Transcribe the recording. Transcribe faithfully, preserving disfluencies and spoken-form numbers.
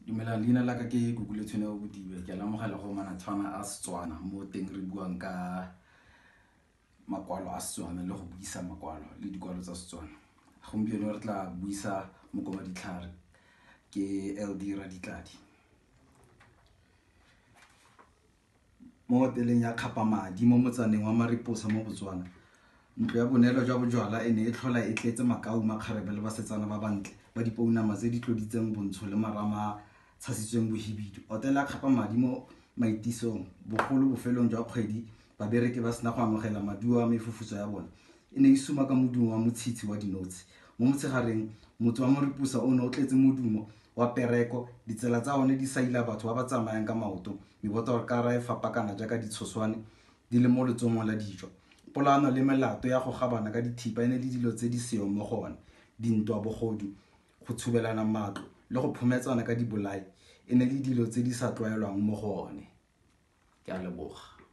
Dumelang, leina la ka ke Google Tshwane o Bodibe. Ke lamogela go manatshwana a Setswana mo teng re buang ka makwalo a Setswana le go buisa makwalo le dikwalo tsa Setswana. Gompieno re tla buisa Mokomaditlhare ke L D Raditladi. Mo hoteleng ya Kgapamadi mo motsaneng wa Mariposa mo Botswana, ntlo ya bonelo jwa bojwala e ne e tlhola e tletse makau, makgarebe le basetsana ba bantle ba dipounama tse di tloditseng bontsho le marama a tshasitsweng bohibidu. Hotel ya Kgapamadi mo maitisong bogolo bofelong jwa kgwedi, babereki ba sena go amogela maduo a mefufutso ya bona e ne e suma ka modumo wa motshitshi wa dinotshi. Mo motshegareng motse wa Mariposa o ne o tletse modumo wa pereko, ditsela tsa one di saila batho ba ba tsamayang ka maoto, mebotokara e fapakana jaaka ditshoswane di le mo letsomong la dijo. Polano le melato ya go gabana ka dithipa e ne le dilo tse di seo mo go one. Dintwa, bogodu, go tshubelana matlo le go phometsana ka dibolai e ne le dilo tse di sa tlwaelwang mo go one. Ke a leboga.